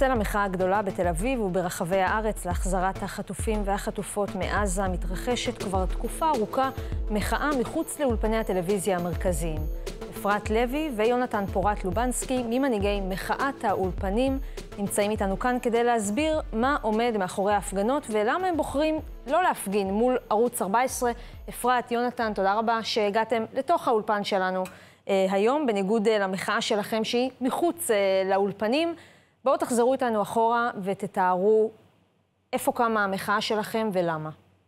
בצל המחאה הגדולה בתל אביב וברחבי הארץ להחזרת החטופים והחטופות מעזה מתרחשת כבר תקופה ארוכה מחאה מחוץ לאולפני הטלוויזיה המרכזיים. אפרת לוי ויונתן פורט לובנסקי ממנהיגי מחאת האולפנים נמצאים איתנו כאן כדי להסביר מה עומד מאחורי ההפגנות ולמה הם בוחרים לא להפגין מול ערוץ 14. אפרת, יונתן, תודה רבה שהגעתם לתוך האולפן שלנו היום, בניגוד למחאה שלכם שהיא מחוץ לאולפנים. בואו תחזרו איתנו אחורה ותתארו איפה קמה המחאה שלכם ולמה.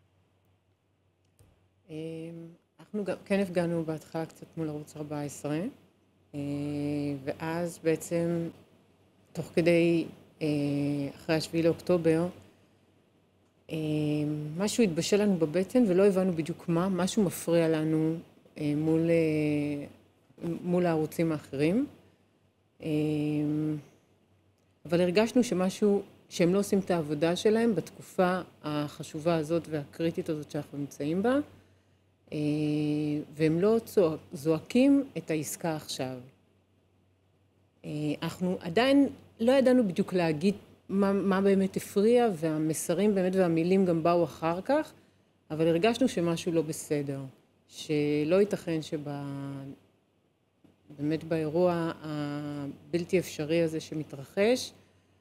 אנחנו כן הפגענו בהתחלה קצת מול ערוץ 14, ואז בעצם תוך כדי, אחרי השביעי לאוקטובר, משהו התבשל לנו בבטן ולא הבנו בדיוק מה, משהו מפריע לנו מול הערוצים האחרים. אבל הרגשנו שהם לא עושים את העבודה שלהם בתקופה החשובה הזאת והקריטית הזאת שאנחנו נמצאים בה, והם לא זועקים את העסקה עכשיו. אנחנו עדיין לא ידענו בדיוק להגיד מה באמת הפריע, והמסרים באמת והמילים גם באו אחר כך, אבל הרגשנו שמשהו לא בסדר, שלא ייתכן באמת באירוע הבלתי אפשרי הזה שמתרחש,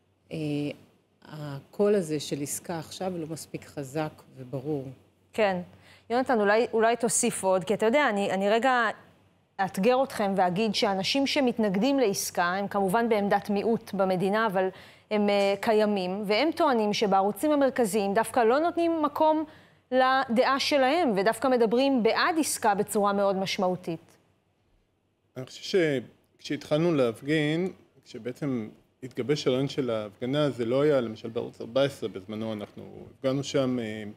הקול הזה של עסקה עכשיו לא מספיק חזק וברור. כן. יונתן, אולי תוסיף עוד, כי אתה יודע, אני רגע אתגר אתכם ואגיד שאנשים שמתנגדים לעסקה, הם כמובן בעמדת מיעוט במדינה, אבל הם קיימים, והם טוענים שבערוצים המרכזיים דווקא לא נותנים מקום לדעה שלהם, ודווקא מדברים בעד עסקה בצורה מאוד משמעותית. אני חושב שכשהתחלנו להפגין, כשבעצם התגבש הרעיון של ההפגנה, זה לא היה, למשל בערוץ 14 בזמנו, אנחנו הפגנו שם,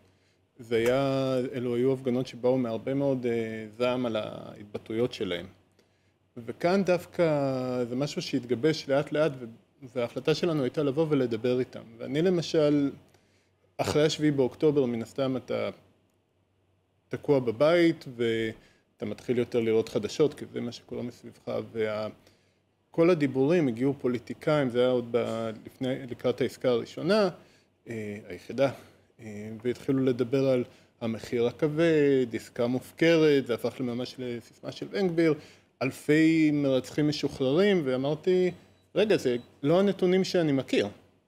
אלו היו הפגנות שבאו מהרבה מאוד זעם על ההתבטאויות שלהם. וכאן דווקא זה משהו שהתגבש לאט לאט, וההחלטה שלנו הייתה לבוא ולדבר איתם. ואני למשל, אחרי השביעי באוקטובר, מן הסתם אתה תקוע בבית, ואתה מתחיל יותר לראות חדשות, כי זה מה שקורה מסביבך, כל הדיבורים הגיעו פוליטיקאים, זה היה עוד לקראת העסקה הראשונה, היחידה, והתחילו לדבר על המחיר הכבד, עסקה מופקרת, זה הפך לממש לסיסמה של בן גביר, אלפי מרצחים משוחררים, ואמרתי, רגע, זה לא הנתונים שאני מכיר.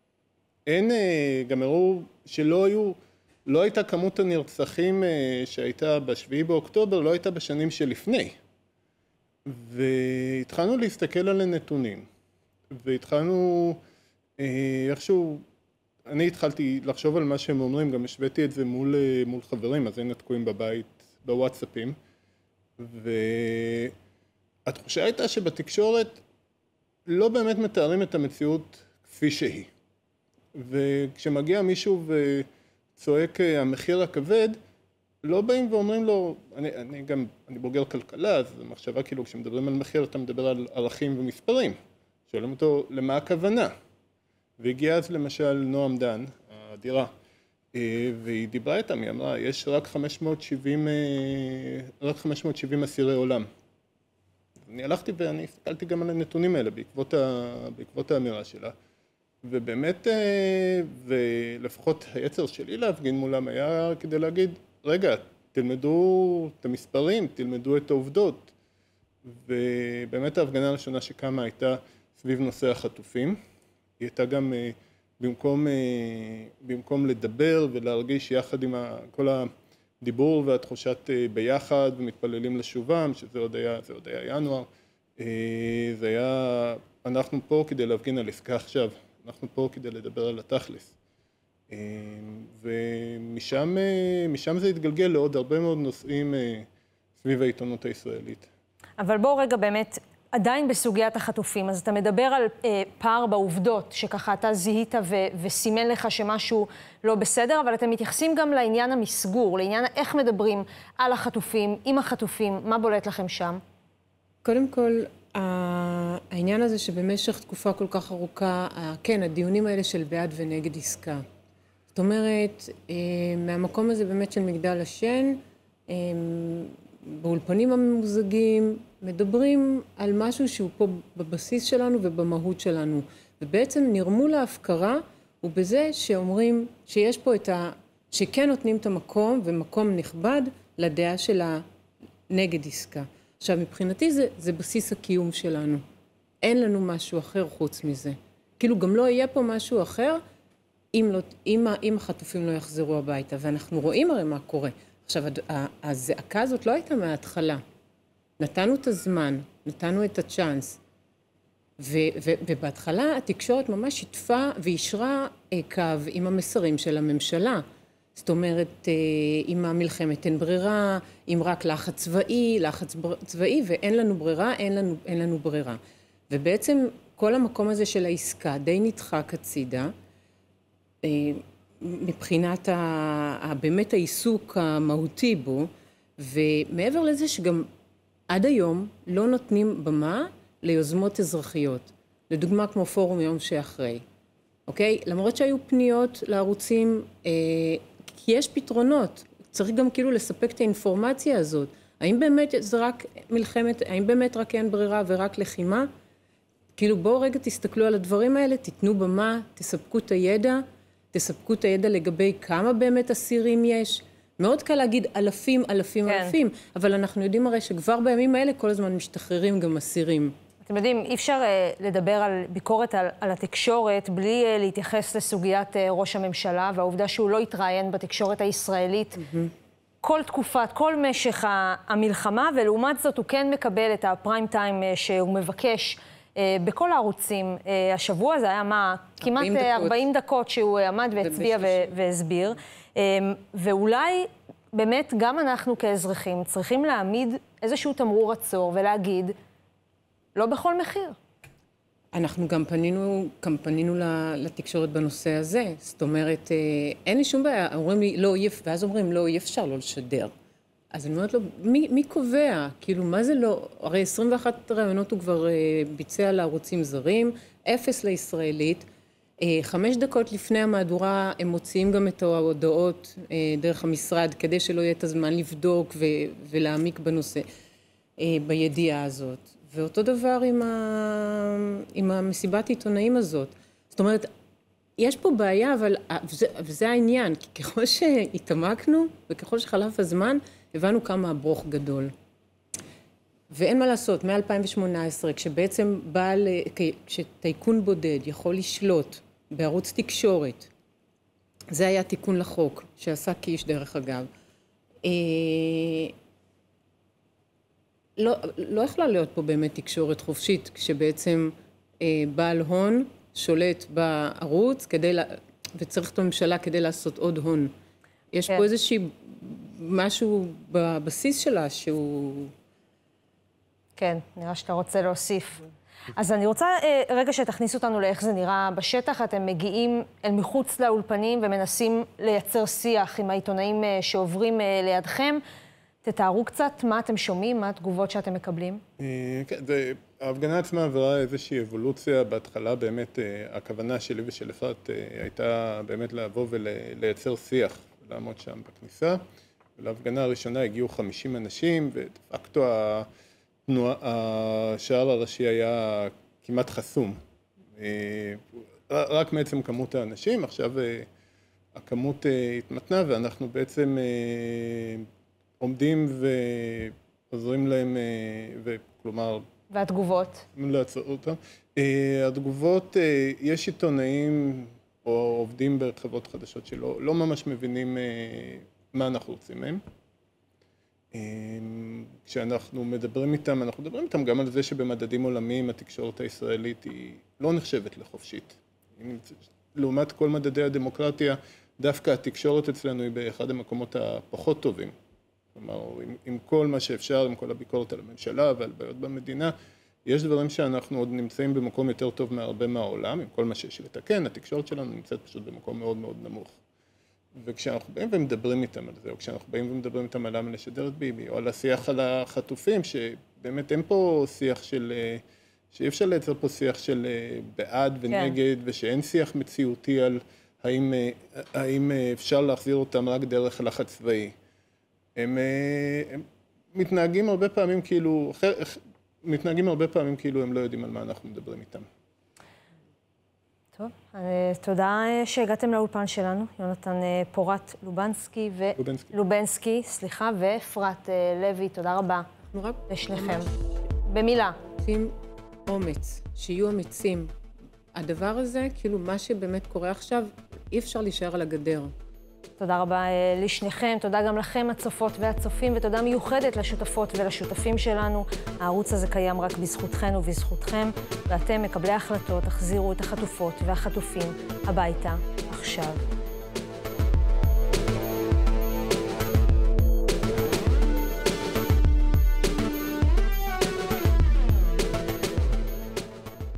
גם הראו לא הייתה כמות הנרצחים שהייתה בשביעי באוקטובר, לא הייתה בשנים שלפני. והתחלנו להסתכל על הנתונים, והתחלנו איכשהו, אני התחלתי לחשוב על מה שהם אומרים, גם השוויתי את זה מול חברים, אז היינו תקועים בבית, בוואטסאפים, והתחושה הייתה שבתקשורת לא באמת מתארים את המציאות כפי שהיא. וכשמגיע מישהו וצועק המחיר הכבד, לא באים ואומרים לו, אני בוגר כלכלה, אז זו מחשבה כאילו כשמדברים על מחיר אתה מדבר על ערכים ומספרים. שואלים אותו למה הכוונה. והגיעה אז למשל נועם דן, האדירה, והיא דיברה איתם, היא אמרה, יש רק 570 אסירי עולם. אני הלכתי ואני הסתכלתי גם על הנתונים האלה בעקבות האמירה שלה. ובאמת, ולפחות היצר שלי להפגין מולם היה כדי להגיד, רגע, תלמדו את המספרים, תלמדו את העובדות. ובאמת ההפגנה הראשונה שקמה הייתה סביב נושא החטופים. היא הייתה גם במקום לדבר ולהרגיש יחד עם כל הדיבור והתחושת ביחד ומתפללים לשובם, שזה עוד היה ינואר. זה היה, אנחנו פה כדי להפגין על עסקה עכשיו, אנחנו פה כדי לדבר על התכלס. ומשם זה התגלגל לעוד הרבה מאוד נושאים סביב העיתונות הישראלית. אבל בואו רגע באמת, עדיין בסוגיית החטופים, אז אתה מדבר על פער בעובדות, שככה אתה זיהית וסימן לך שמשהו לא בסדר, אבל אתם מתייחסים גם לעניין המסגור, לעניין איך מדברים על החטופים, עם החטופים, מה בולט לכם שם? קודם כל, העניין הזה שבמשך תקופה כל כך ארוכה, כן, הדיונים האלה של בעד ונגד עסקה. זאת אומרת, מהמקום הזה באמת של מגדל השן, באולפנים הממוזגים, מדברים על משהו שהוא פה בבסיס שלנו ובמהות שלנו. ובעצם נרמול ההפקרה הוא בזה שאומרים שיש פה שכן נותנים את המקום, ומקום נכבד לדעה של הנגד עסקה. עכשיו, מבחינתי זה בסיס הקיום שלנו. אין לנו משהו אחר חוץ מזה. כאילו גם לא יהיה פה משהו אחר, אם החטופים לא יחזרו הביתה, ואנחנו רואים הרי מה קורה. עכשיו, הזעקה הזאת לא הייתה מההתחלה. נתנו את הזמן, נתנו את הצ'אנס, ובהתחלה התקשורת ממש שיתפה וישרה קו עם המסרים של הממשלה. זאת אומרת, עם המלחמת אין ברירה, עם רק לחץ צבאי, ואין לנו ברירה, אין לנו ברירה. ובעצם כל המקום הזה של העסקה די נדחק הצידה, מבחינת באמת העיסוק המהותי בו, ומעבר לזה שגם עד היום לא נותנים במה ליוזמות אזרחיות, לדוגמה כמו פורום יום שאחרי, אוקיי? למרות שהיו פניות לערוצים, כי יש פתרונות, צריך גם כאילו לספק את האינפורמציה הזאת, האם באמת זה רק מלחמת, האם באמת רק אין ברירה ורק לחימה? כאילו בואו רגע תסתכלו על הדברים האלה, תיתנו במה, תספקו את הידע לגבי כמה באמת אסירים יש. מאוד קל להגיד אלפים, אבל אנחנו יודעים הרי שכבר בימים האלה כל הזמן משתחררים גם אסירים. אתם יודעים, אי אפשר לדבר על ביקורת על התקשורת בלי להתייחס לסוגיית ראש הממשלה, והעובדה שהוא לא התראיין בתקשורת הישראלית כל משך המלחמה, ולעומת זאת הוא כן מקבל את הפריים טיים שהוא מבקש בכל הערוצים. השבוע זה היה כמעט 40 דקות שהוא עמד והצביע והסביר. ואולי באמת גם אנחנו כאזרחים צריכים להעמיד איזשהו תמרור עצור ולהגיד, לא בכל מחיר. אנחנו גם פנינו לתקשורת בנושא הזה. זאת אומרת, אין לי שום בעיה. אומרים לי, לא, ואז אומרים, לא, אי אפשר לא לשדר. אז אני אומרת לו, מי קובע? כאילו, מה זה לא? הרי 21 רעיונות הוא כבר ביצע לערוצים זרים, 0 לישראלית. 5 דקות לפני המהדורה הם מוציאים גם את ההודעות דרך המשרד, כדי שלא יהיה את הזמן לבדוק ולהעמיק בנושא, בידיעה הזאת. ואותו דבר עם המסיבת עיתונאים הזאת. זאת אומרת, יש פה בעיה, אבל וזה העניין, כי ככל שהתעמקנו וככל שחלף הזמן, הבנו כמה הברוך גדול. ואין מה לעשות, מ-2018, כשבעצם כשטייקון בודד יכול לשלוט בערוץ תקשורת, זה היה תיקון לחוק שעשה קיש דרך אגב, לא יכלה להיות פה באמת תקשורת חופשית, כשבעצם בעל הון שולט בערוץ וצריך את הממשלה כדי לעשות עוד הון. יש פה איזושהי משהו בבסיס שלה שהוא... כן, נראה שאתה רוצה להוסיף. אז אני רוצה רגע שתכניס אותנו לאיך זה נראה בשטח. אתם מגיעים אל מחוץ לאולפנים ומנסים לייצר שיח עם העיתונאים שעוברים לידכם. תתארו קצת מה אתם שומעים, מה התגובות שאתם מקבלים. כן, ההפגנה עצמה עברה איזושהי אבולוציה. בהתחלה באמת הכוונה שלי ושל אפרת הייתה באמת לבוא ולייצר שיח, לעמוד שם בכניסה. להפגנה הראשונה הגיעו 50 אנשים, ודפקטו השער הראשי היה כמעט חסום. רק מעצם כמות האנשים, עכשיו הכמות התמתנה, ואנחנו בעצם עומדים ועוזרים להם, וכלומר... והתגובות? לעצור אותם. התגובות, יש עיתונאים או עובדים בחברות חדשות שלא לא ממש מבינים מה אנחנו רוצים מהם. כשאנחנו מדברים איתם, אנחנו מדברים איתם גם על זה שבמדדים עולמיים התקשורת הישראלית היא לא נחשבת לחופשית. לעומת כל מדדי הדמוקרטיה, דווקא התקשורת אצלנו היא באחד המקומות הפחות טובים. כלומר, עם כל מה שאפשר, עם כל הביקורת על הממשלה ועל בעיות במדינה, יש דברים שאנחנו עוד נמצאים במקום יותר טוב מהרבה מהעולם, עם כל מה שיש לתקן, התקשורת שלנו נמצאת פשוט במקום מאוד מאוד נמוך. וכשאנחנו באים ומדברים איתם על זה, או כשאנחנו באים ומדברים איתם על למה לשדר את ביבי, או על השיח על החטופים, שבאמת אין פה שיח של, שאי אפשר לייצר פה שיח של בעד ונגד, ושאין שיח מציאותי על האם אפשר להחזיר אותם רק דרך לחץ צבאי. הם מתנהגים הרבה פעמים כאילו הם לא יודעים על מה אנחנו מדברים איתם. טוב, תודה שהגעתם לאולפן שלנו, יונתן פורת לובנסקי, ואפרת לוי, תודה רבה לשניכם. במילה. רוצים אומץ, שיהיו אמיצים. הדבר הזה, כאילו מה שבאמת קורה עכשיו, אי אפשר להישאר על הגדר. תודה רבה לשניכם, תודה גם לכם הצופות והצופים, ותודה מיוחדת לשותפות ולשותפים שלנו. הערוץ הזה קיים רק בזכותכן ובזכותכם, ואתם מקבלי ההחלטות, תחזירו את החטופות והחטופים הביתה עכשיו.